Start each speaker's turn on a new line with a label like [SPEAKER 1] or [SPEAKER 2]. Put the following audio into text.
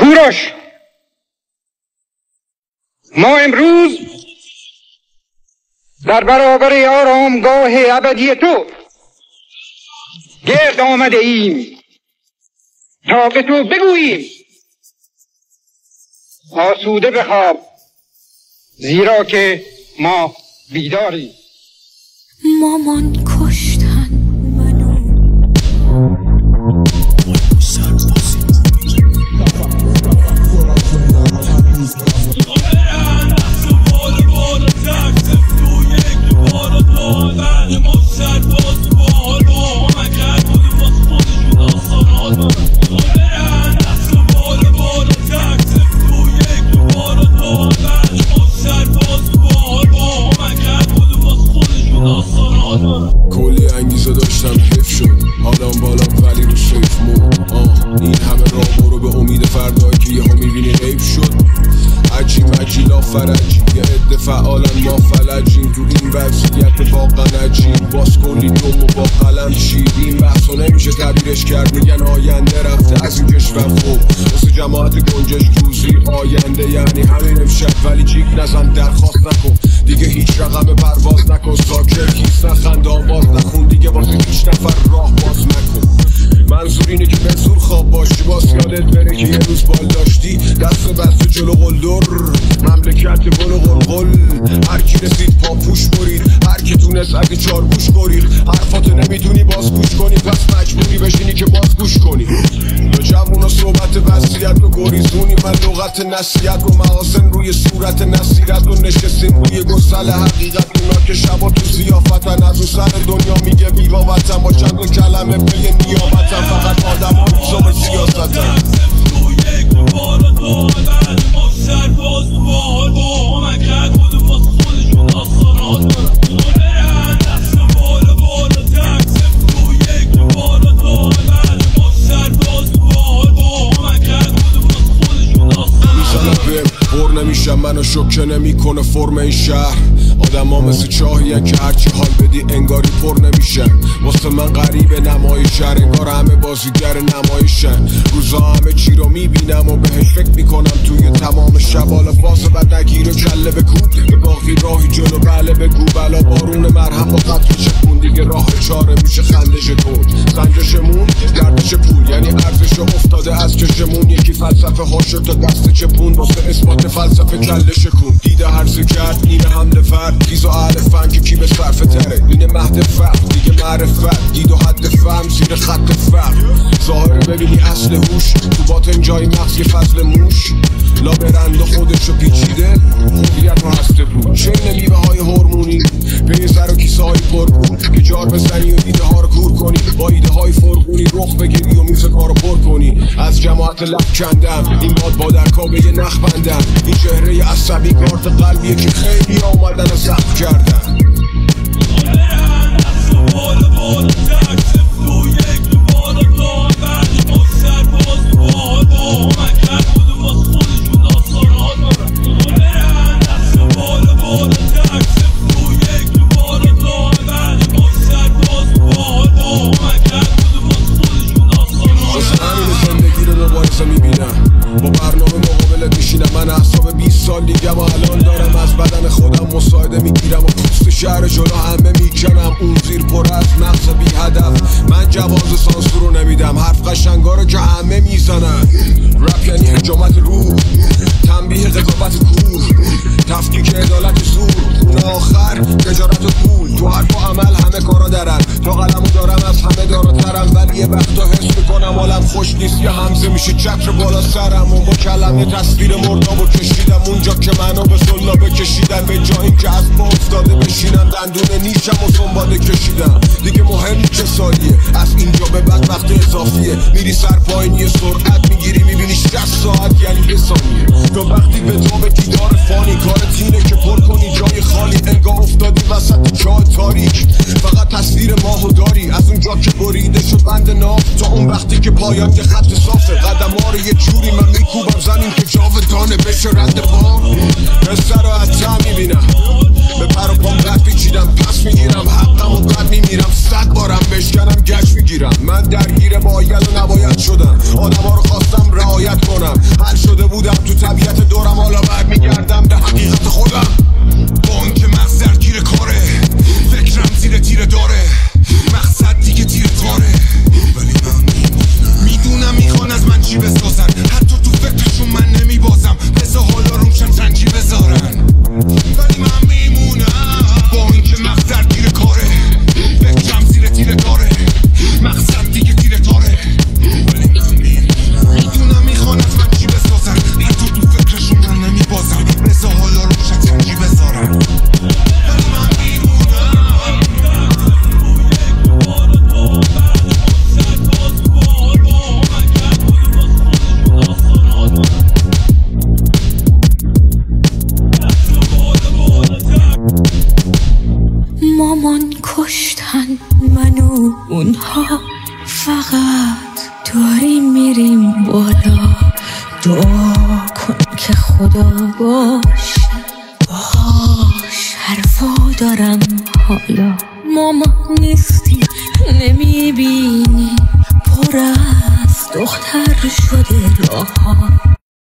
[SPEAKER 1] کوروش، ما امروز در برابر آرامگاه ابدی تو گرد آمده ایم تا به تو بگوییم آسوده بخواب، زیرا که ما بیداریم.
[SPEAKER 2] مامان کشتن منو،
[SPEAKER 3] کلی انگیزه داشتم حیف شد، حالم بالام ولی رو سیف مود. این همه راه برو به امید فردایی که یهو میبینی غیب شد. عجی مجیلا فرجی یه عده فعالن ما فلجیم تو این وضعیت واقعا عجیب. باز کلی دوم و با قلم چید این بحثا نمیشه تعبیرش کرد. میگن آینده رفته از این کشور خوب واسه جماعت گنجش روزی آینده یعنی همین امشب. ولی جیک نزن درخواست نکن دیگه هیچ رقم پرواز نکن. ساکر کیس نخند آواز نخون دیگه واسه هیچ نفر راه باز نکن. منظور اینه که به زور خواب باشی باز یادت بره که یه روز بال داشتی دست بسته جلو قلدر مملکت گل و قلقل. هر کی رسید پاپوش برید، هر کی تونست اگه چارگوش گریخ. حرفاتو نمیتونی باز گوش کنی پس مجبوری بشینی که باز گوش کنی. یا جوونا صحبت وصیت رو گریزونی، من لغت نصیحت رو محاسن روی صورت نصیرت رو نشستیم روی گسل حقیقت. اونا که شبا تو زیافتن از اون سر دنیا میگه بیوا وطن با چند و کلمه پی نیابتن. فقط آدم ها روزا به سیاستن. بر نمیشم منو شوکه نمیکنه فرم این شهر. آدم ها مثل چاهیه که هرچی حال بدی انگاری پر نمیشن. واسه من غریبه نمایشه، انگار همه بازیگر نمایشن. روزا همه چی رو میبینم و بهش فکر میکنم توی تمام شب. حالا باز بد نگیر و کله بکن به باقی راهی جلو بله بگو. بلا بارون مرهم با قطر چکون دیگه راه چاره میشه خندش کن. سنجشمون گردش پول یعنی ارزش افتاده از کشمون. یکی فلسفه هاشو تا دست چپون واسه اثبات فلسفه کله شکون. دیده هرزه کرد این حمله فرد تیز و اهل فن که کی به صرفه تره. این مهد فرد دیگه معرفت دید و حد فهم زیر خط فرد. ظاهره ببینی اصل هوش تو باطن جای مغز یه فضل موش. لابرند و خودشو پیچیده خوبیت رو هسته بود. چین میوه های هورمونی به سر و کیسه های پر بود که جار بزنی و ایده ها رو کور کنی. با ایده های فرغونی رخ بگیری و میز کارو پر کنی. از جماعت لب کندم این باد با در کابه یه نخ بندم. این چهره عصبی کارت قلبیه که خیلی آمدن و زخم کردن. با برنامه مقابلت میشینم من احساب 20 سال دیگم و الان دارم از بدن خودم مساعده میگیرم و پوست شهر جلو همه میکنم. اون زیر پر از نقص بی هدف. من جواز سانسور رو نمیدم، حرف قشنگا رو که همه میزنن. رپ یعنی حجامت روح، تنبیه قضاوت کور، تفکیک عدالت زور. اون آخر تجارت و پول تو حرف و عمل همه کارا درن. تا قلمو دارم از همه داراترم ولی یه وقتا حس میکنم حالم خوش نیست. یه همزه میشه چتر بالا سرم و با کلمه تصویر مردابو کشیدم اونجا که منو به سلابه کشیدن. به جایی که از ما افتاده بشینم دندون نیشم و سنباده کشیدم. دیگه مهم چه سالیه از اینجا به بعد وقت اضافیه. میری سر پایینی سرعت میگیری میبینی 60 ساعت یعنی یه ثانیه. تو وقتی به تو به دیدار فانی کار تینه که پر کنی جای خالی. انگار افتادی وسط چاه تاریک فقط تصویر ماهو داری. از اونجا که بریده شد بند ناف تا اون وقتی که پایان یه خط صافه. قدم ها رو یه جوری من میکوبم زمین که جاودانه بشه رد پا. پسر رو از ته میبینم به پر و پام قد پیچیدم پس میگیرم حقم و قد میمیرم. 100 بارم بشکنم گشت میگیرم. من درگیر باید و نباید شدم. آدم ها رو خواستم رعایت کنم. هر
[SPEAKER 2] اونها فقط داریم میریم بالا. دعا کن که خدا باشه، باش حرفا دارم حالا. ماما نیستی نمیبینی، پر از دختر شده راه‌ها.